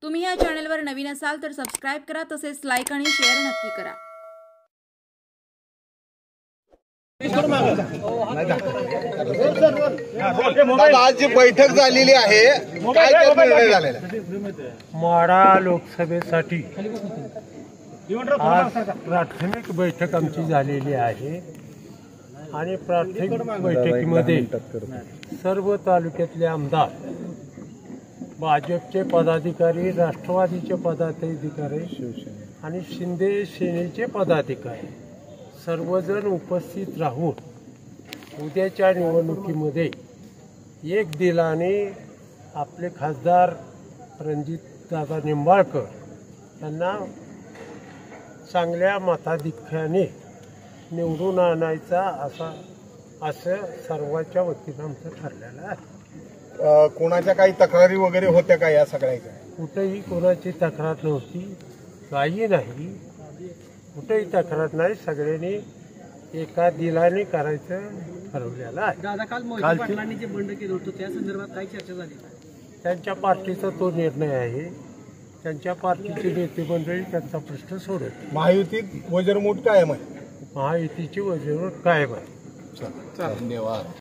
तुम्ही या चॅनलवर नवीन असाल तर सबस्क्राइब करा, तसेच लाईक आणि शेअर नक्की करा। आज जी बैठक झालेली आहे, काय निर्णय झालेला? माढा लोकसभेसाठी आज प्राथमिक बैठक आमची झालेली आहे आणि प्राथमिक बैठकीमध्ये सर्व तालुक्यातले आमदार, भाजपचे पदाधिकारी, राष्ट्रवादीचे पदाधिकारी आणि शिंदे सेनेचे पदाधिकारी सर्वजण उपस्थित राहून उद्याच्या निवडणुकीमध्ये एक दिलाने आपले खासदार रणजितदादा निंबाळकर यांना चांगल्या मताधिक्याने निवडून आणायचा असं सर्वांच्या वतीनं आमचं ठरलेलं आहे। कोणाच्या काही तक्रारी वगैरे होत्या का या सगळ्याच्या? कुठेही कोणाची तक्रार नव्हती, काही नाही, कुठेही तक्रार नाही। सगळ्यांनी एका दिलाने करायचं ठरवलेलं आहे। दादा, काल मोहिते पाटलांनी जे बंड केलं होतं त्या संदर्भात काय चर्चा झाली? त्यांच्या पार्टीचा तो निर्णय आहे, त्यांच्या पार्टीची नेते मंडळी त्यांचा प्रश्न सोडत। महायुतीत वज्रमूठ कायम आहे, महायुतीची वजन कायम आहे। धन्यवाद।